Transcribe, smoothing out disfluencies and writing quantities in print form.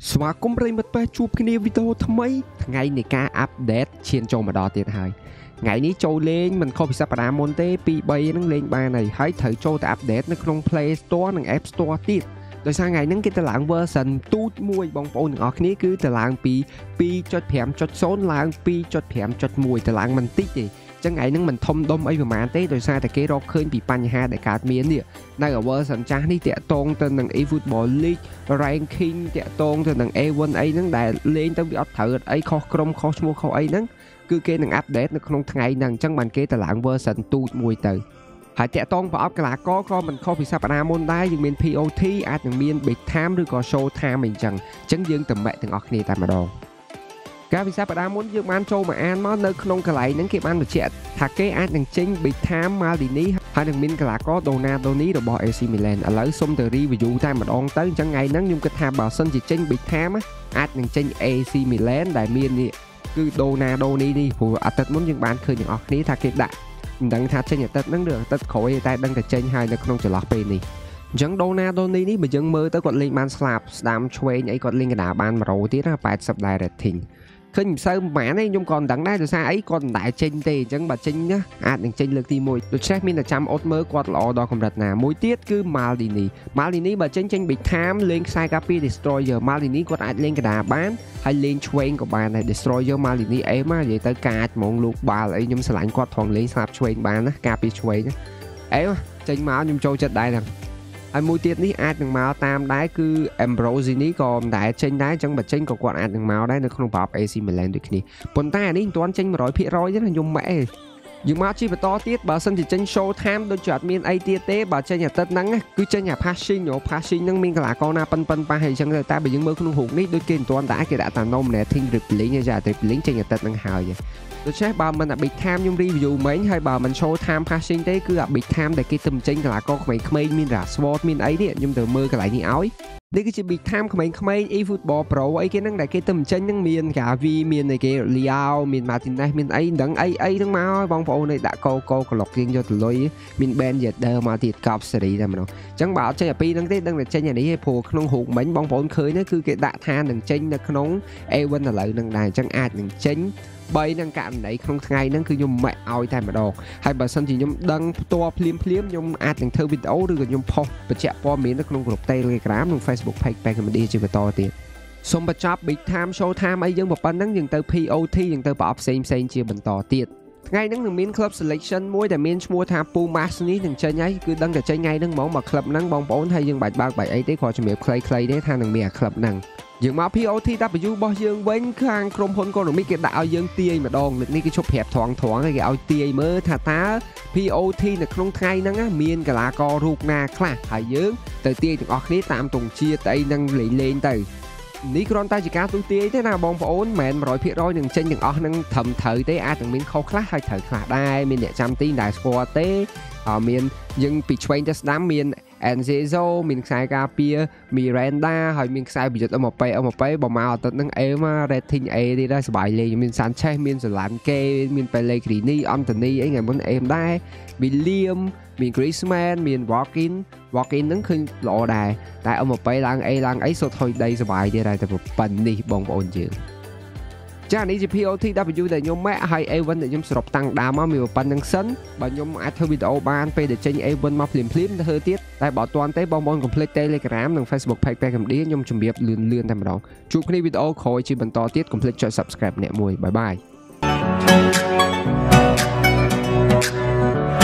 ស្វាគមន៍ប្រិយមិត្តជួបគ្នាវីដេអូថ្មីថ្ងៃនៃការអាប់ដេតឈានចូលមកដល់ទៀតហើយថ្ងៃនេះចូលលេងមិនខុសពីសប្តាហ៍មុនទេ2 3ហ្នឹងលេងបានហើយត្រូវចូលទៅអាប់ដេតនៅក្នុង Play Store និង App Store ទៀតដោយសារថ្ងៃហ្នឹងគេទៅឡើង version ទូចមួយបងប្អូនទាំងអស់គ្នាគឺទៅឡើងពី 2.5.0 ឡើង 2.5.1 ទៅឡើងមិនតិចទេចឹងថ្ងៃហ្នឹងមិនធំដុំអីប្រហែលទេដោយសារតែគេរកឃើញពីបញ្ហាដែលកើតមាននេះនៅ version ចាស់នេះតាក់ទងទៅនឹង eFootball League ranking តាក់ទងទៅនឹង A1 អីហ្នឹងដែលលេងទៅវាអត់ត្រូវអីខុសក្រុមខុសឈ្មោះខុសអីហ្នឹងគឺគេនឹងអាប់ដេតនៅក្នុងថ្ងៃហ្នឹងអញ្ចឹងបានគេទៅឡើង version ទូចមួយទៅហើយតាក់ទងប្រអប់កីឡាករក៏មិនខុសពីសប្តាហ៍មុនដែរយើងមាន POT អាចនឹងមាន Big Time ឬក៏ Show Time អីចឹងយើងទៅម៉ែទាំងអស់គ្នាតែម្ដងកាលពីសប្តាហ៍មុនយើងបានចូលមកអានមកនៅក្នុងកន្លែងហ្នឹងគេបានបញ្ជាក់ថាគេអាចនឹងចេញ Big Time Maldini ហើយនឹងមានកីឡាករ Donadoni របស់ AC Milan ឥឡូវសុំទៅ review តែម្ដងទៅអញ្ចឹងថ្ងៃហ្នឹងខ្ញុំគិតថាបើសិនជាចេញ Big Time អាចនឹងចេញ AC Milan ដែលមាននេះគឺ Donadoni នេះព្រោះអាទិត្យមុនយើងបានឃើញទាំងអស់គ្នាថាគេដាក់មិនដឹងថាចេញអាទិត្យហ្នឹងឬអាទិត្យក្រោយតែដឹងតែចេញហើយនៅក្នុងចន្លោះពេលនេះអញ្ចឹង Donadoni នេះបើយើងមើលទៅគាត់លេងបានស្លាប់ស្ដាំឆ្វេងអីគាត់លេងកណ្ដាលបាន100ទៀតណា80ដែរ ratingឃើញមិនសូវប្រហែលទេខ្ញុំក៏មិនដឹងដែរដោយសារអីគាត់មិនដែលចេញទេអញ្ចឹងបើចេញណាអាចនឹងចេញលើកទី1ដូច្នេះមានតែចាំអត់មើលគាត់ល្អដល់កម្រិតណាមួយទៀតគឺ Maldini បើចេញ Big Time លេងខ្សែការពារ Destroyer Maldini គាត់អាចលេងកណ្ដាលបានហើយលេងឆ្វេងក៏បានដែរ Destroyer Maldini អេមនិយាយទៅកាចហ្មងលោកបាល់អីខ្ញុំស្រឡាញ់គាត់ត្រង់លេងស្លាប់ឆ្វេងបានណាការពារឆ្វេងអេចេញមកខ្ញុំចូលចិត្តដែរហ្នឹងហើយមួយទៀតនេះអាចនឹងមកតាមដែរគឺ Ambrosini ក៏មិនដែលចេញដែរអញ្ចឹងបើចេញក៏គាត់អាចនឹងមកដែរនៅក្នុងប្រអប់ AC Milan ដូចគ្នាប៉ុន្តែអានេះមិនទាន់ចេញ 100% ទេខ្ញុំម៉ែយើងមកជីបន្តទៀតបើសិនជាចេញ Show Time ដូចជាអត់មានអីទៀតទេបើចេញអាទិត្យហ្នឹងគឺចេញអា Passing ហ្នឹងមានកីឡាករណាប៉ិនប៉ះអីចឹងតែបើយើងមើលក្នុងរូបនេះដូចគេមិនទាន់ដែរគេដាក់តា nominating dribbling ទេចា dribbling ចេញអាទិត្យហ្នឹងហើយដូច្នេះបើមិនអា Big Time ខ្ញុំ review មិញហើយបើមិន Show Time Passing ទេគឺអា Big Time ដែលគេទៅចេញកីឡាករក្មេងៗមាន Rashford មានអីនេះខ្ញុំទៅមើលកន្លែងនេះឲ្យនេះគឺជា Big Time ក្មេងៗ eFootball Pro អីគេហ្នឹងដែលគេទៅចេញហ្នឹងមាន Gavi មានអីគេ Leao មាន Martinez មានអីដឹងអីហ្នឹងមកឲ្យបងប្អូនឲ្យដាក់កោក្លុកយើងយកទៅលុយមាន Ben Yedder មកទៀតកប់សេរីតែម្ដងអញ្ចឹងបើអត់ចេញអាពីរហ្នឹងទេដឹងតែចេញអានេះឯងព្រោះក្នុងរូបមិញបងប្អូនឃើញហ្នឹងគឺគេដាក់ថានឹងចេញនៅក្នុង A1 ឥឡូវហ្នឹងដែរអញ្ចឹងអាចនឹងចេញ3នឹងករណីក្នុងថ្ងៃហ្នឹងគឺខ្ញុំម៉ាក់ឲ្យតែម្ដងហើយបើសិនជាខ្ញុំដឹងផ្ទាល់ភ្លាមខ្ញុំអាចនឹងធ្វើវីដេអូឬក៏ខ្ញុំផុសបញ្ជាក់ព័ត៌មាននៅក្នុងក្រុម Telegram និង Facebook Page Pack Comedy ជាបន្តទៀតសូមបញ្ចប់ Big Time Show Time អីយើងប៉ុណ្្នឹងយើងទៅ POT យើងទៅប្រអប់ផ្សេងជាបន្តទៀតថ្ងៃហ្នឹងនឹងមាន Club Selection មួយដែលមានឈ្មោះថា Pumas នេះនឹងចេញហើយគឺដឹងតែចេញថ្ងៃហ្នឹងហ្មងមក Club ហ្នឹងបងប្អូនហើយយើងបាច់បើកបាយអីទេគ្រាន់ជំរាបខ្លីៗទេថានឹងមានអា Club ហ្នឹងយើងមក POTW របស់យើងវិញខាងក្រុមហ៊ុនកូណូមីគេដាក់ឲ្យយើងទាយម្ដងនេះគេជប់ប្រាប់ត្រង់គេឲ្យទាយមើលថាតើ POT នៅក្នុងថ្ងៃហ្នឹងមានកីឡាកររូបណាខ្លះហើយយើងទៅទាយទាំងអស់គ្នាតាមទង់ជាតិអីហ្នឹងលេងទៅនេះគ្រាន់តែជាការទូទាយទេណាបងប្អូនមិនមែន 100% នឹងចេញទាំងអស់ហ្នឹងត្រឹមត្រូវទេអាចនឹងមានខុសខ្លះហើយត្រូវខ្លះដែរមានអ្នកចាំទីដែលស្គាល់ទេមានយើងពីឆ្វេងទៅស្ដាំមាន Enzo មានខ្សែការពារ Miranda ហើយមានខ្សែប្រយុទ្ធ MP បើមកអាទិត្យហ្នឹងអេមក rating A ទៀតដែរសប្បាយលេងមាន Sanchez មាន Solanke មាន Pellegrini Anthony អីថ្ងៃមុនអេមដែរ William មាន Griezmann មាន Walk-in ហ្នឹងឃើញល្អដែរតែ MP ឡើង A ឡើងអីសុទ្ធហុយដីសប្បាយទៀតដែរតែប៉ុណ្នេះបងប្អូនយើងចានេះជា POTW ដែលខ្ញុំម៉ាក់ហើយ A1 ដែលខ្ញុំសរុបតាំងដើមមកមានប៉ុណ្្នឹងសិនបើខ្ញុំអាចធ្វើវីដេអូបានពេលដែលចេញ A1 មកភ្លាមទៅធ្វើទៀតតែបើអត់ទាន់ទេបងប្អូនកុំភ្លេច Telegram និង Facebook Page Pack Comedy ខ្ញុំជម្រាបលឿនតែម្ដងជួបគ្នាវីដេអូក្រោយជាបន្តទៀតកុំភ្លេចចុច Subscribe អ្នកមួយបាយបាយ